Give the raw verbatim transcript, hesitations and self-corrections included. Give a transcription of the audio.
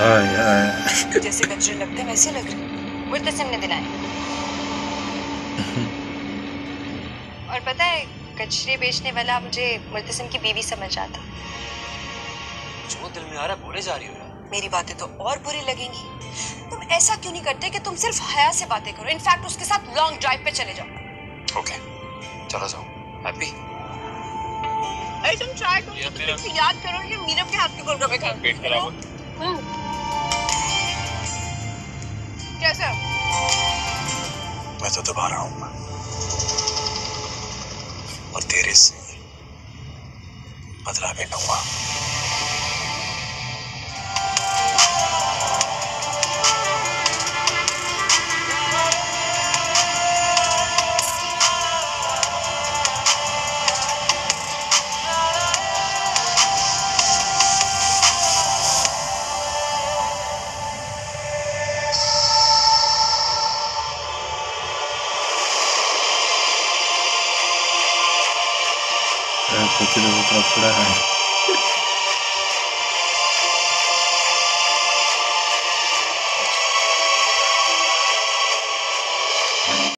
हाय हाय। जैसे कचरे लगते वैसे लग रहे। मुर्तसिम ने दिलाए। और पता है कचरे बेचने वाला मुझे मुर्तसिम की बीवी समझ आता। जो दिल में आ रहा है बोले जा रही हो यार। मेरी बातें तो और बुरी लगेंगी। तुम ऐसा क्यों नहीं करते कि तुम सिर्फ हया से बातें करो, इनफैक्ट उसके साथ लॉन्ग ड्राइव पे चले जाओ। ओके चला जाओ। हैप्पी? अरे तुम ट्राई करो तो तुम याद करो कि मीरा के हाथ के गोलगप्पे खाओ। पेट खराब हो। कैसा? मैं तो दबा रहा हूँ और तेरे से बदला भी लूंगा। कुछ लोगों का थोड़ा है।